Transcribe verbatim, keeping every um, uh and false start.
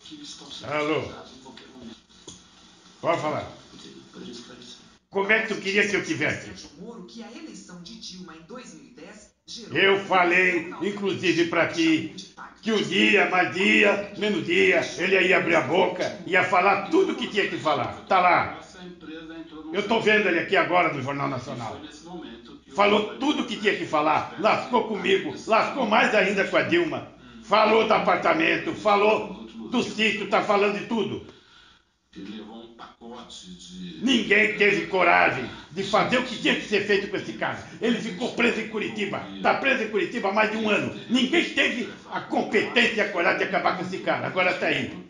Alô? Pode falar. Como é que tu queria que eu tivesse? Eu falei, inclusive para ti, que o dia, mais dia, menos dia, ele ia abrir a boca, ia falar tudo o que tinha que falar. Tá lá. Eu tô vendo ele aqui agora no Jornal Nacional. Falou tudo o que tinha que falar, lascou comigo, lascou mais ainda com a Dilma. Falou do apartamento, falou do sítio, tá falando de tudo. Ninguém teve coragem de fazer o que tinha que ser feito com esse cara. Ele ficou preso em Curitiba, está preso em Curitiba há mais de um ano. Ninguém teve a competência e a coragem de acabar com esse cara. Agora está aí.